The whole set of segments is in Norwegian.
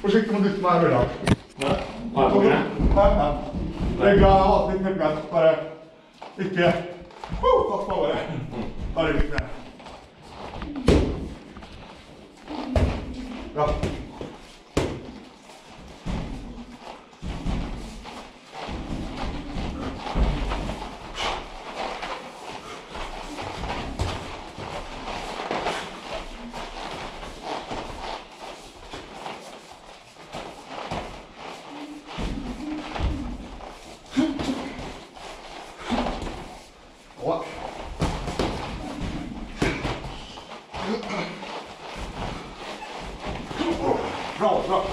Forsiktig med å dytte meg i bølgen. Ja, bare på grunn. Ja. Jeg er glad jeg har hatt litt mye bare ikke tatt på året. Bare litt mer. Ja. Bra.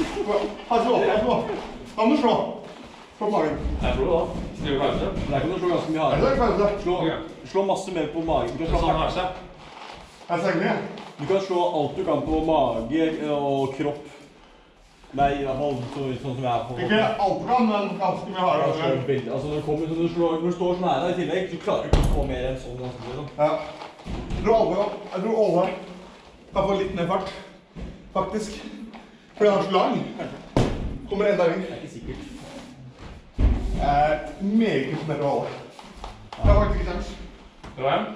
Anders slå. Slå på magen. Jeg tror det da. Skriver pause. Der kan du slå ganske mye hardere. Det er pause. Slå masse mer på magen. Du kan slå sånn pause. Jeg ser ikke. Du kan slå alt du kan på mage og kropp. Nei, i hvert fall sånn som jeg er på. Ikke alt du kan, men ganske mye hardere. Altså når du står sånn her i tillegg, så klarer du ikke å få mer enn sånn. Ja. Jeg tror Åle kan få litt mer fart, faktisk. Fordi han er så lang. Kommer enda ring. Det er ikke sikkert. Jeg er meget imponert av Åle. Det har faktisk ikke kjent. Dra hjem.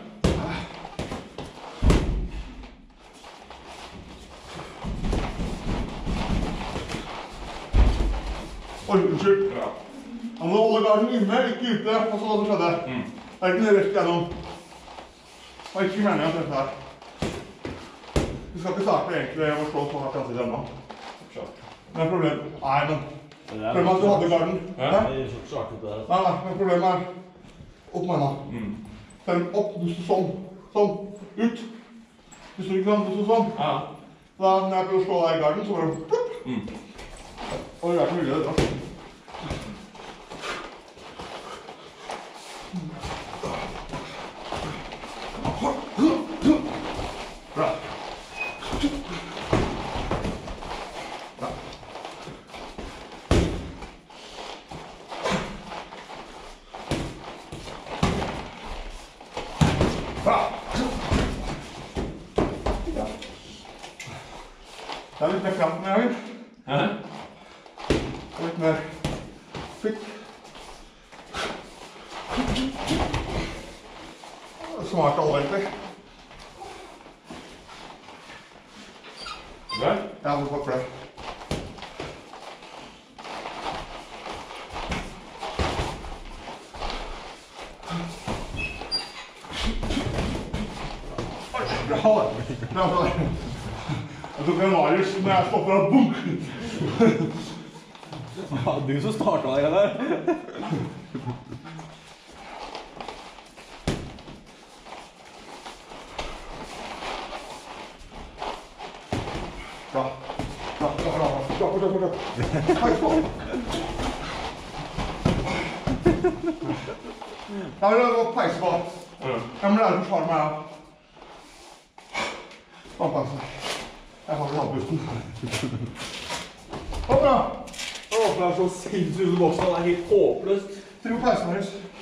Oi, unnskyld. Bra. Han må holde garden inne, ikke ute, og så hva som skjedde. Det er ikke noe rett gjennom. Det var ikke meningen at dette her. Vi skal ikke starte egentlig å slå så hardt i ansiktet ennå. Men problemet... Nei, men... Problemet er at du hadde garden. Det er så artig det der. Nei, men problemet er... Opp med henne. Selv opp, du står sånn. Sånn. Ut. Du står ikke sånn, du står sånn. Ja. Da når jeg prøver å slå deg i garden, så bare... Plupp. Og det er ikke mulig det da. Bra. Det er litt mer kraft med gangen. Litt mer fikk. Smart alle egentlig. Bra? Ja, må takk for det. Bra. Jeg tok en Marius, men jeg stopper og boom! Ja, du som startet deg der. Bra. Hei, stå! Jeg vil gå peise på. Jeg må lære å forsvare meg av. Vannpause. Jeg har ikke vannpusten. Hopp da! Det er så sinnssykt boksen, det er helt håpløst. Tro peise, Marius.